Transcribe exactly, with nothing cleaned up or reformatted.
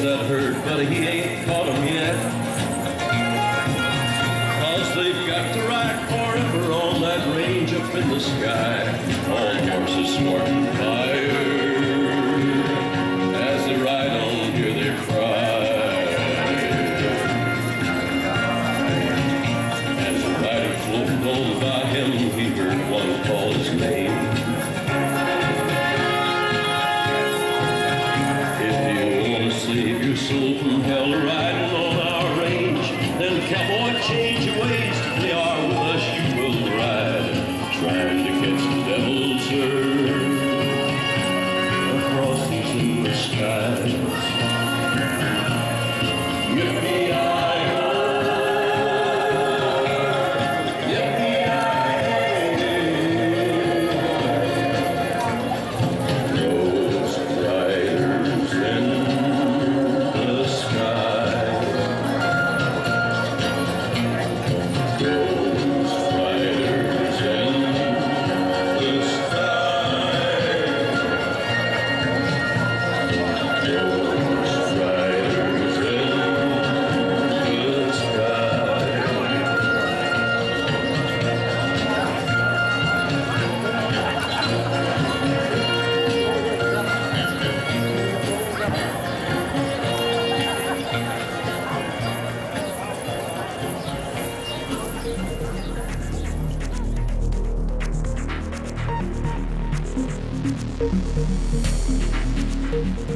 that herd, but he ain't caught 'em yet. 'Cause they've got to ride forever on that range up in the sky. All horses snorting fire. As they ride on, hear they cry. As the rider floated on by him, he heard one call his name. Save your soul from hell riding on our range. Then cowboy, change your ways. They are with us, you will ride. Trying to catch the devil's herd across these endless skies. Yippee-yi-ho, yippee-yi-ho. Ghost riders in Thank you.